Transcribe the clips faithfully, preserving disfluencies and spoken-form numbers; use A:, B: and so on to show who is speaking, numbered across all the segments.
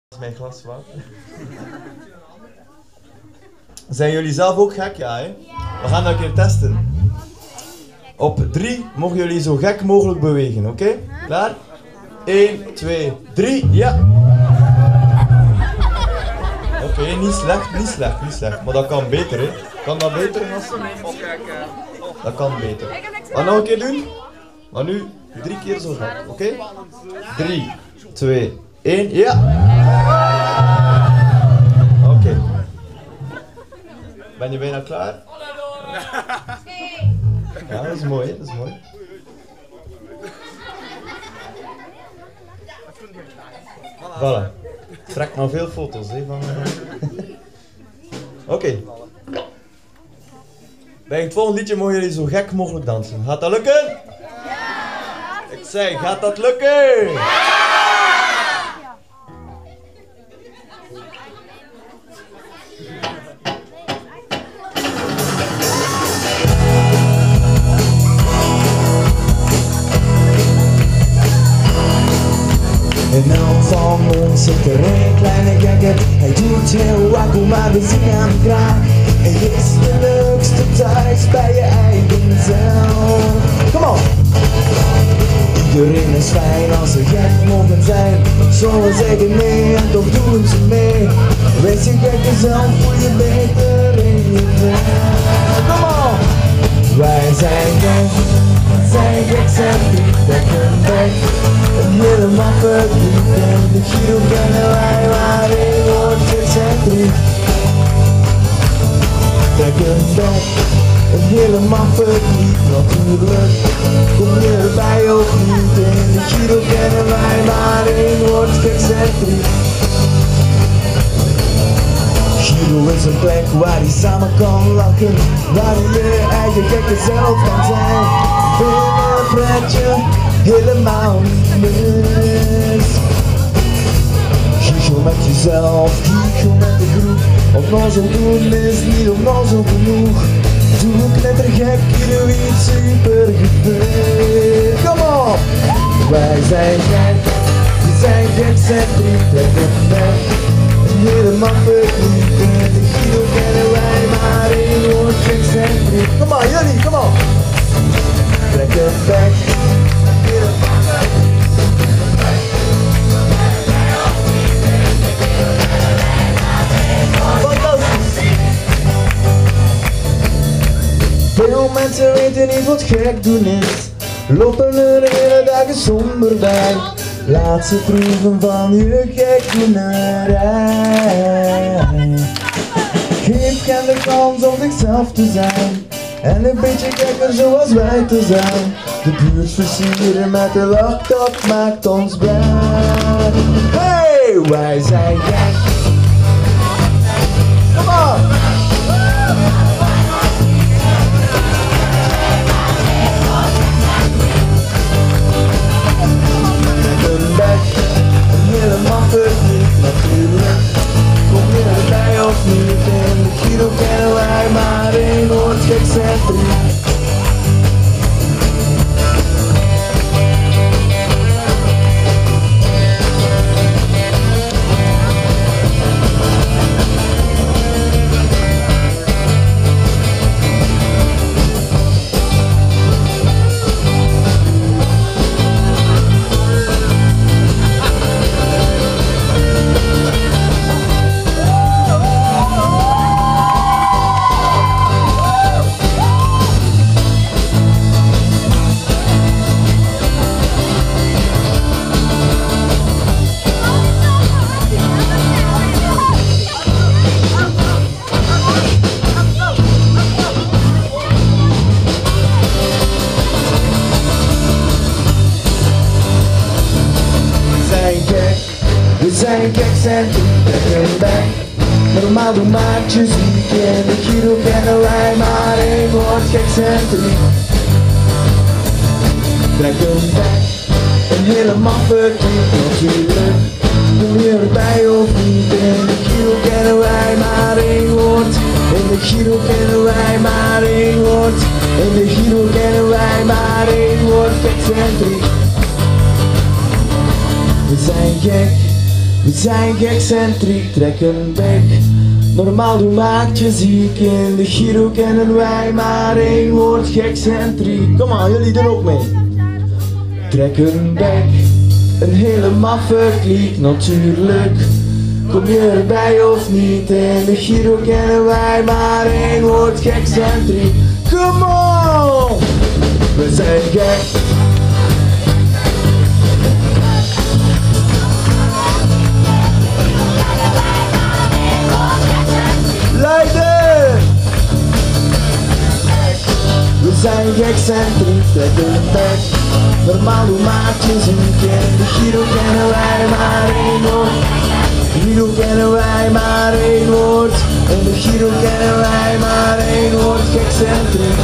A: Dat is mijn glas water. Zijn jullie zelf ook gek? Ja, hè? We gaan dat een keer testen. Op drie mogen jullie zo gek mogelijk bewegen, oké? Okay? Klaar? één, twee, drie, ja! Oké, okay, niet slecht, niet slecht, niet slecht. Maar dat kan beter, hè? Kan dat beter, gasten? Dat kan beter. Wat nog een keer doen? Maar nu drie keer zo gek, oké? Okay? drie, twee, één, ja! Oké. Okay. Ben je bijna klaar? Ja, dat is mooi, hè? Dat is mooi. Voilà. Trek maar veel foto's, hè, van... Oké. Okay. Bij het volgende liedje mogen jullie zo gek mogelijk dansen. Gaat dat lukken? Ja! Ik zei, gaat dat lukken? Ja!
B: En elk van ons zit er een kleine gekker. Hij doet heel wakkel, maar we zien hem graag. Hij is de leukste thuis bij je eigen zelf. Kom op! Iedereen is fijn als ze gek mogen zijn. Sommigen zeggen nee en toch doen ze mee. Wees je gekke zelf, voel je beter in je vel. Kom op! Wij zijn gek, zijn gek, zijn niet lekker weg. Een hele maffe diep en de Giro kennen wij, maar één woord excentriek. Trek een bek, een hele maffe diep natuurlijk. Kom je erbij of niet, in de Giro kennen wij, maar één woord excentriek. Giro is een plek waar je samen kan lachen, waar je je eigen gekke zelf kan zijn. Binnen een pretje, helemaal niet mis. Giechel met jezelf, giechel met de groep. Onnozel doen is niet onnozel genoeg. Doe knettergek, doe iets super gebeurd. Kom op! Wij zijn gek, we zijn gek, zijn drie, trek een bek. Een hele maffe kliek, en de Giro kennen wij, maar één woord gek, zijn drie. Kom op, jullie, kom op! Trek een bek. Veel mensen weten niet wat gek doen is. Lopen er de hele dagen somber bij. Laat ze proeven van je gekdoenerij. Geef hen de kans om zichzelf te zijn. En een beetje gekker zoals wij te zijn. De buurt versieren met de lach, dat maakt ons blij. Hey, wij zijn gek. Kom op! Een bek, een hele maffe niet natuurlijk. Kom je erbij of niet, in de Giro kennen wij maar één woord excentriek. We zijn gek, zijn trekken bij. Normaal doen maatjes niet, in de Giro kennen wij, maar één woord gek, zijn drie. Trek een bek, een hele maffe kliek natuurlijk. Kom je erbij of niet, in de Giro kennen wij, maar één woord. In de Giro kennen wij, maar één woord. In de Giro kennen wij, maar één woord gek, zijn drie. We zijn gek. We zijn excentriek, trekken bek. Normaal doen maakt je ziek, in de Giro kennen wij maar één woord, excentriek. Kom aan, jullie doen ook mee. Trekken bek, een hele maffe kliek, natuurlijk. Kom je erbij of niet, in de Giro kennen wij maar één woord, excentriek. Come on! We zijn gek. Leiden! We zijn excentriek, trekken bek. Normaal doen maatjes ziek, in de Giro kennen wij maar één woord. Giro kennen wij maar één woord. In de Giro kennen wij maar één woord, excentriek.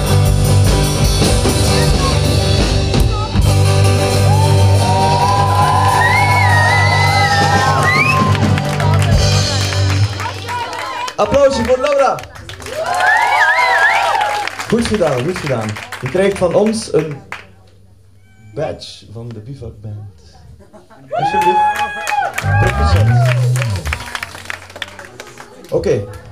A: Applausje voor Laura! Goed gedaan, goed gedaan. Je krijgt van ons een badge van de Bivak Band. Alsjeblieft. Proficiat. Oké. Okay.